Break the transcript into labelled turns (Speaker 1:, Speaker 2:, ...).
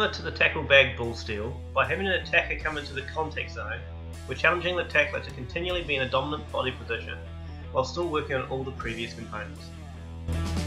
Speaker 1: Similar to the tackle bag bull steal, by having an attacker come into the contact zone, we're challenging the tackler to continually be in a dominant body position while still working on all the previous components.